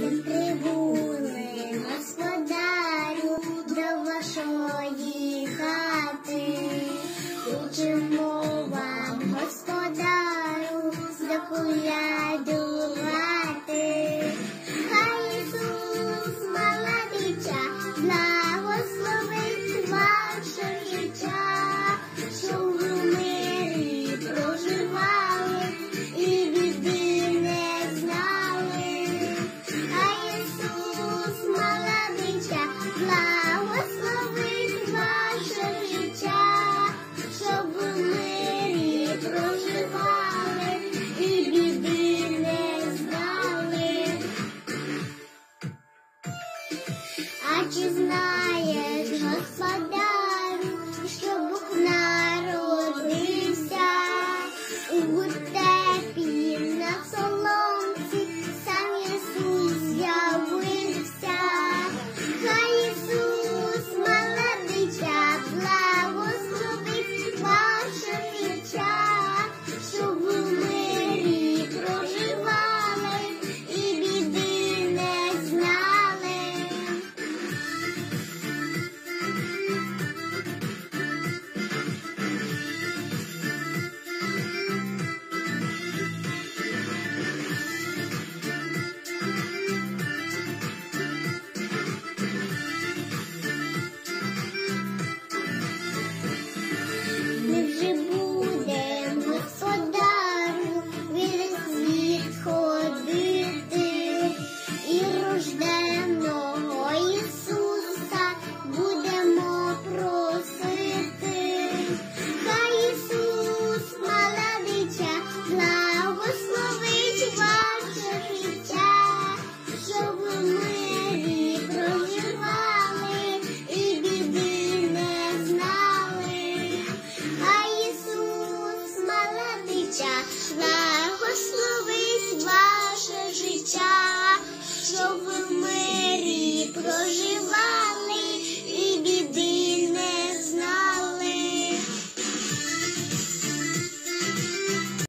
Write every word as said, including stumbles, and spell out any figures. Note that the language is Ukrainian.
прибули, господарю, до вашої хати. Хочемо вам, господарю, заколядувати. Хай Ісус, молодиця, благословить ваше життя, щоб ви в мирі проживали і біди не знали. Хай Ісус, молодиця, благословить ваше життя, щоб ви в мирі проживали і біди не знали. А чи знали?